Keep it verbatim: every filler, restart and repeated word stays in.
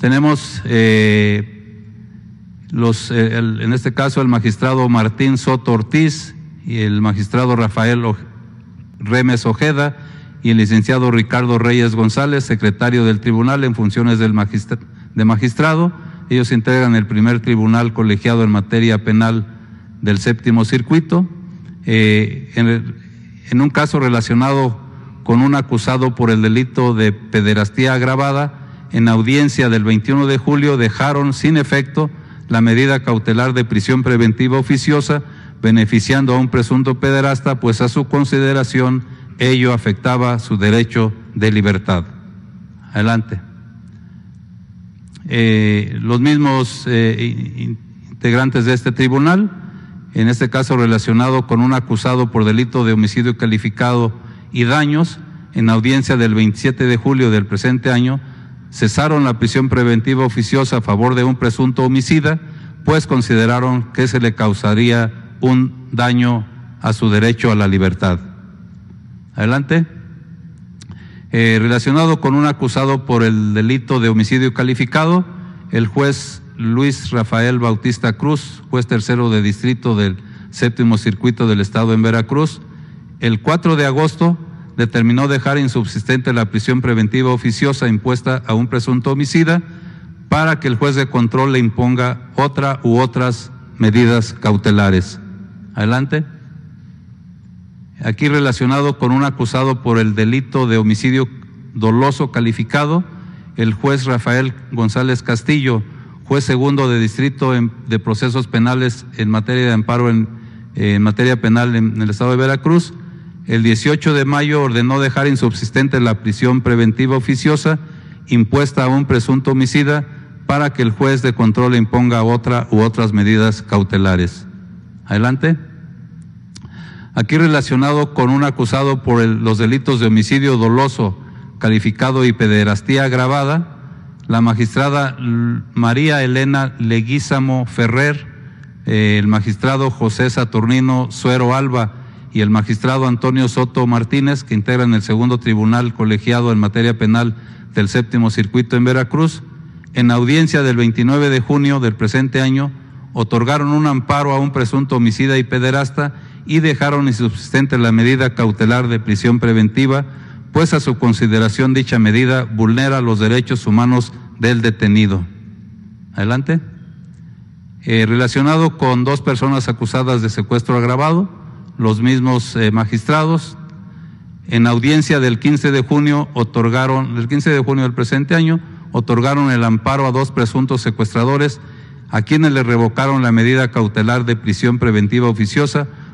Tenemos eh, los, eh, el, en este caso el magistrado Martín Soto Ortiz y el magistrado Rafael o Remes Ojeda y el licenciado Ricardo Reyes González, secretario del tribunal en funciones del magistra de magistrado. Ellos integran el primer tribunal colegiado en materia penal del séptimo circuito. Eh, en, el, en un caso relacionado con un acusado por el delito de pederastía agravada, en audiencia del veintiuno de julio dejaron sin efecto la medida cautelar de prisión preventiva oficiosa, beneficiando a un presunto pederasta, pues a su consideración ello afectaba su derecho de libertad. Adelante. Eh, los mismos eh, integrantes de este tribunal, en este caso relacionado con un acusado por delito de homicidio calificado y daños, en audiencia del veintisiete de julio del presente año, cesaron la prisión preventiva oficiosa a favor de un presunto homicida, pues consideraron que se le causaría un daño a su derecho a la libertad. Adelante. Eh, relacionado con un acusado por el delito de homicidio calificado, el juez Luis Rafael Bautista Cruz, juez tercero de distrito del séptimo circuito del estado en Veracruz, el cuatro de agosto determinó dejar insubsistente la prisión preventiva oficiosa impuesta a un presunto homicida para que el juez de control le imponga otra u otras medidas cautelares. Adelante. Aquí relacionado con un acusado por el delito de homicidio doloso calificado, el juez Rafael González Castillo, juez segundo de distrito en, de procesos penales en materia de amparo en, eh, en materia penal en, en el estado de Veracruz, el dieciocho de mayo ordenó dejar insubsistente la prisión preventiva oficiosa impuesta a un presunto homicida para que el juez de control le imponga otra u otras medidas cautelares. Adelante. Aquí relacionado con un acusado por el, los delitos de homicidio doloso calificado y pederastía agravada, la magistrada María Elena Leguízamo Ferrer, eh, el magistrado José Saturnino Suero Alba y el magistrado Antonio Soto Martínez, que integran el segundo tribunal colegiado en materia penal del séptimo circuito en Veracruz, en audiencia del veintinueve de junio del presente año, otorgaron un amparo a un presunto homicida y pederasta y dejaron insubsistente la medida cautelar de prisión preventiva, pues a su consideración dicha medida vulnera los derechos humanos del detenido. Adelante. Eh, relacionado con dos personas acusadas de secuestro agravado, los mismos eh, magistrados, en audiencia del quince de junio otorgaron, el quince de junio del presente año, otorgaron el amparo a dos presuntos secuestradores, a quienes le revocaron la medida cautelar de prisión preventiva oficiosa,